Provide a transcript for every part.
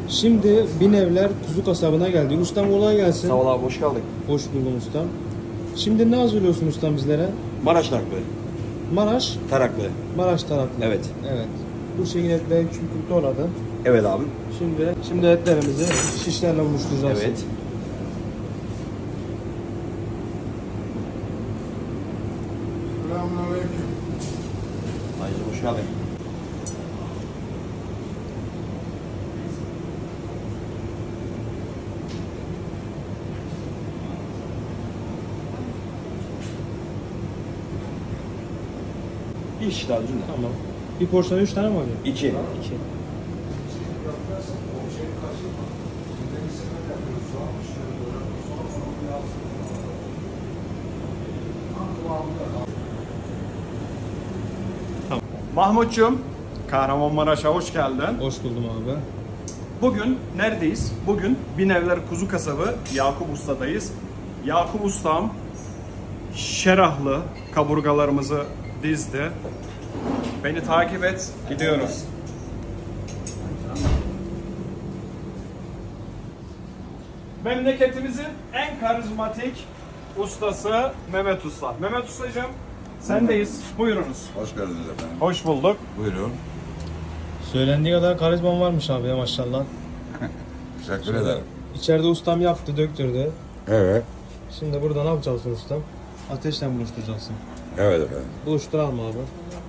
Şimdi Binevler Kuzu Kasabı'na geldik. Ustam kolay gelsin. Sağ ol abi, hoş geldin. Hoş buldum ustam. Şimdi ne hazırlıyorsun ustam bizlere? Maraş taraklı. Maraş. Taraklı. Maraş taraklı. Evet. Evet. Bu şekilde etleri küçük doğradı. Evet abi. Şimdi etlerimizi şişlerle buluşturacağız. Evet. Selamünaleyküm. Hayırlı, hoş geldin. Bir iş daha üzümle. Tamam. Bir porsiyon 3 tane mi oluyor? 2. 2. Mahmutcuğum, Kahramanmaraş'a hoş geldin. Hoş buldum abi. Bugün neredeyiz? Bugün Binevler Kuzu Kasabı Yakup Usta'dayız. Yakup Ustam şerahlı kaburgalarımızı dizdi. Beni takip et, gidiyoruz. Memleketimizin en karizmatik ustası Mehmet Usta. Mehmet Ustacığım, sendeyiz. Buyurunuz. Hoş geldiniz efendim. Hoş bulduk. Buyurun. Söylendiği kadar karizman varmış abi ya maşallah. Teşekkür ederim. İçeride ustam yaptı, döktürdü. Evet. Şimdi burada ne yapacaksın ustam? Ateşle buluşturacaksın. Evet efendim. Buluşturalım abi.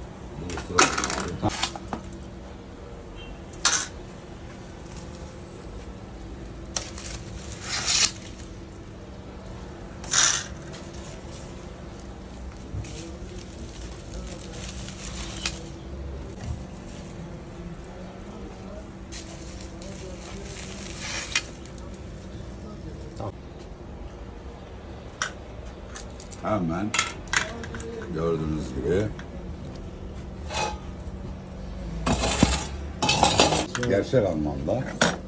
Hemen gördüğünüz gibi gerçek anlamda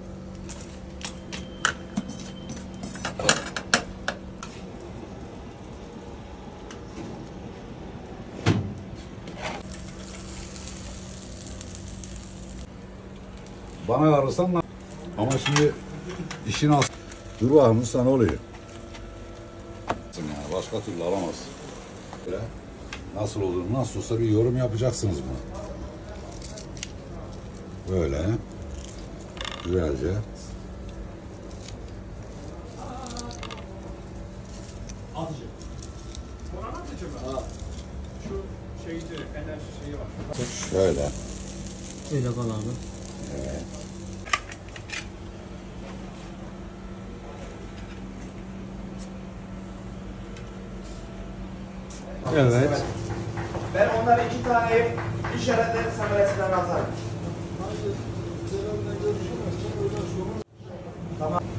bana varırsan ama şimdi işin aslı dur bakımız sana oluyor. Yani başka türlü alamazsın. Böyle nasıl olur, nasıl olsa bir yorum yapacaksınız bunu. Böyle güzelce. Atıcı. Buranın atıcı mı? Şu şeyci, enerji şeyi var. Şöyle. Öyle kal abi. Evet. Evet. Ben onları 2 tane işaretleri kamerasından atarım. Tamam.